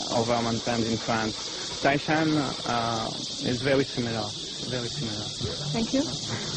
of our mountains in France. Taishan is very similar. Thank you.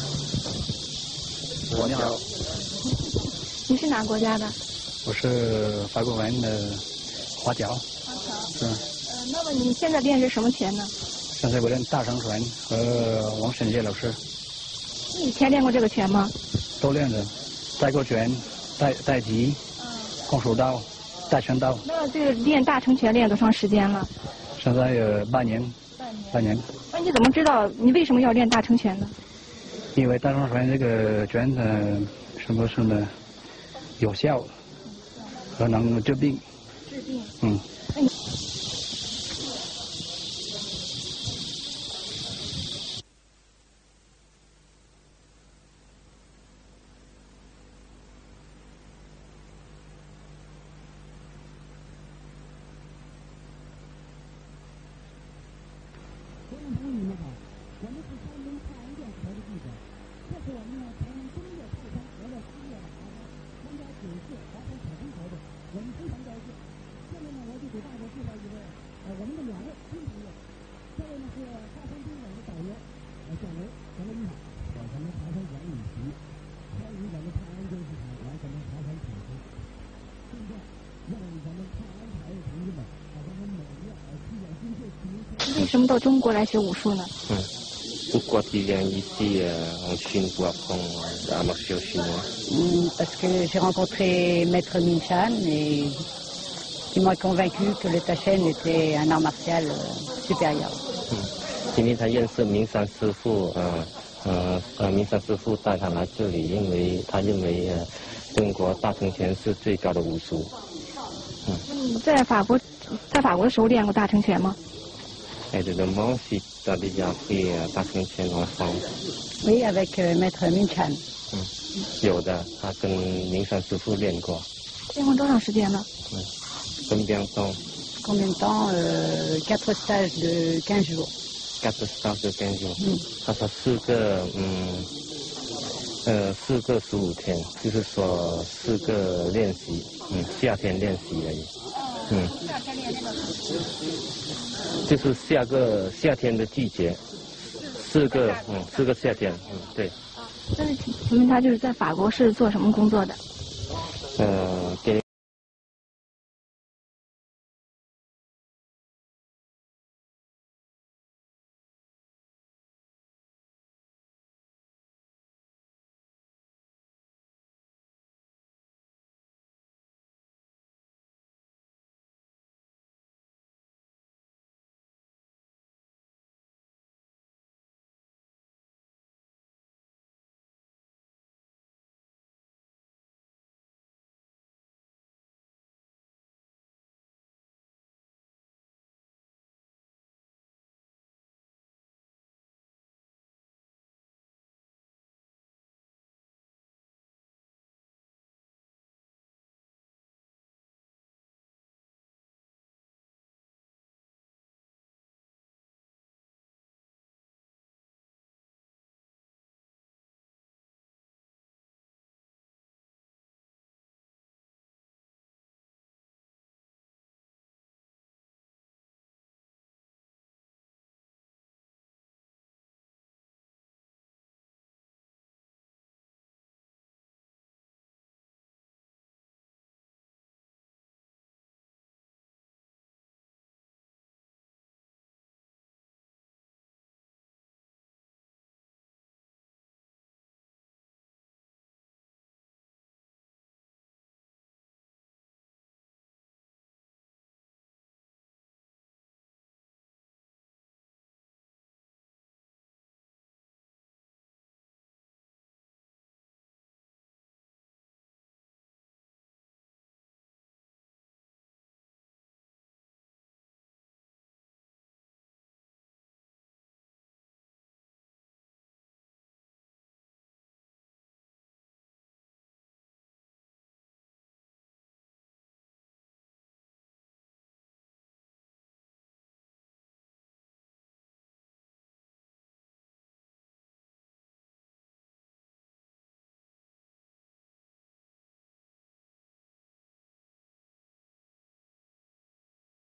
你好， 你是哪国家的？ 我是法国人的华侨。是。 那么你现在练是什么拳呢？ 现在我练大成拳和王沈杰老师。 你以前练过这个拳吗？ 都练着，带过拳、带击、空手道、带拳道。 那这个练大成拳练多长时间了？ 现在有半年。半年。 那你怎么知道你为什么要练大成拳呢？ 因为大成拳这个拳什么是呢？有效，和能治病。 治病。 嗯。 为什么到中国来学武术呢 ？Pourquoi tu viens ici en Chine pour apprendre la martial chinois? Parce que j'ai rencontré Maître Minchan et qui m'a convaincu que le Taishan était un art martial supérieur. 因为他认识明山师傅，明山师傅带他来这里，因为他认为中国大成拳是最高的武术。 你在法国的时候练过大成拳吗 ？Évidemment, si tu as déjà appris大成拳en France. Oui, avec Maître Minchan. 有的，他跟明山师傅练过。 练过多长时间呢 ？Combien de temps? Combien de temps? 4 stages de 15 jours. 4 stages de 15 jours. 他说4个15天，就是说4个练习，夏天练习而已。 夏天练那个。 就是夏天的季节，4个夏天，对。 但是请问他就是在法国是做什么工作的？